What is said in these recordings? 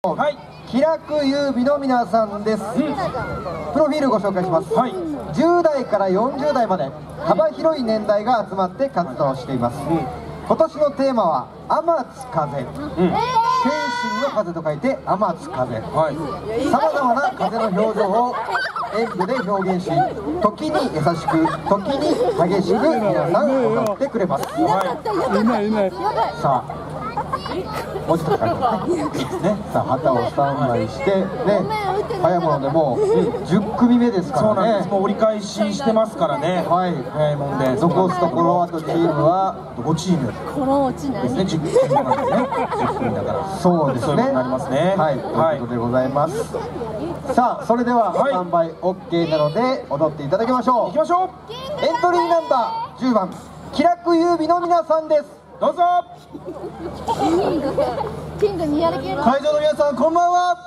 はい、気楽優美の皆さんです。プロフィールご紹介します。10代から40代まで幅広い年代が集まって活動しています。今年のテーマは天津風、天心の風と書いて天津風。さまざまな風の表情を演舞で表現し、時に優しく時に激しく皆さん踊ってくれます。さあもうちょっとかかりますね。さあ旗をスタンバイしてね、早いものでもう10組目ですからね。そうなんです。もう折り返ししてますからね。はい、早いもんで残すところあとチームは5チームですね。10組なんでね、10組だからそうですね、そういうことになりますね。はい、ということでございます。さあそれではスタンバイ OK なので踊っていただきましょう。いきましょう。エントリーナンバー10番気楽優美の皆さんです。どうぞ。 キングにやる気の会場の皆さんこんばんは。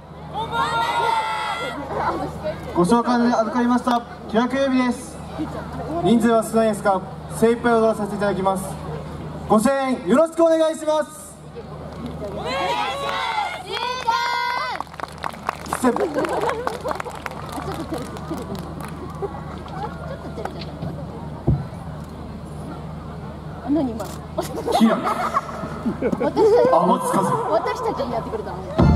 ご紹介で預かりました気楽優美です。人数は少ないですが精一杯踊らさせていただきます。ご声援よろしくお願いします。お願いします。ちょっと照れちゃった。何今キラ私たちにやってくれたの。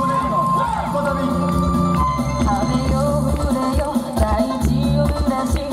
雨よ降れよ大地を濡らし